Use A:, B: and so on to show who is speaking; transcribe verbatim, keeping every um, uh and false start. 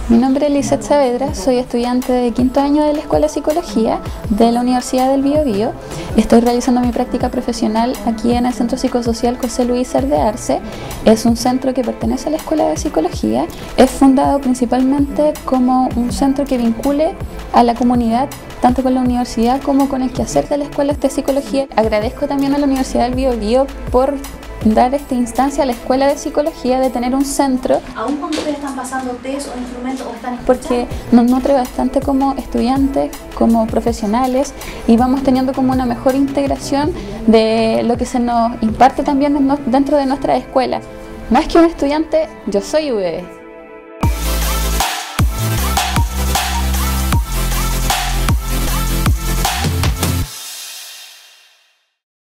A: Mi nombre es Lisette Saavedra, soy estudiante de quinto año de la Escuela de Psicología de la Universidad del Biobío. Estoy realizando mi práctica profesional aquí en el Centro Psicosocial José Luis Arce. Es un centro que pertenece a la Escuela de Psicología. Es fundado principalmente como un centro que vincule a la comunidad tanto con la universidad como con el quehacer de la Escuela de Psicología. Agradezco también a la Universidad del Biobío por dar esta instancia a la Escuela de Psicología de tener un centro.
B: ¿Aún cuando ustedes están pasando test o instrumentos o están escuchando?
A: Porque nos nutre bastante como estudiantes, como profesionales, y vamos teniendo como una mejor integración de lo que se nos imparte también dentro de nuestra escuela. Más que un estudiante, yo soy U B B.